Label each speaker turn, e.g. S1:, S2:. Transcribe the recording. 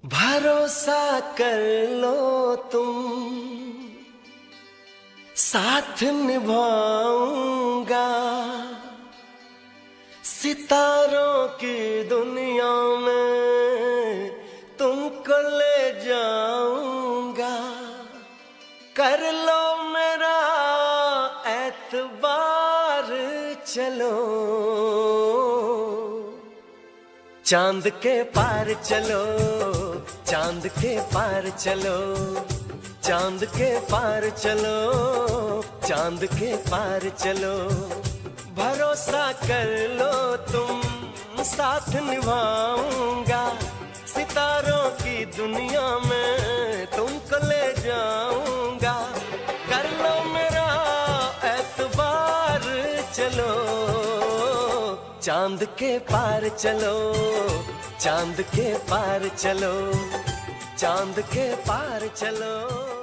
S1: भरोसा कर लो तुम, साथ निभाऊंगा। सितारों की दुनिया में तुमको ले जाऊंगा। कर लो मेरा एतबार, चलो चांद के पार चलो, चांद के पार चलो, चांद के पार चलो, चांद के पार चलो। भरोसा कर लो तुम, साथ निभाऊंगा। सितारों की दुनिया में तुमको ले जाऊंगा। कर लो मेरा एतबार, चलो चांद के पार चलो, चांद के पार चलो, चांद के पार चलो।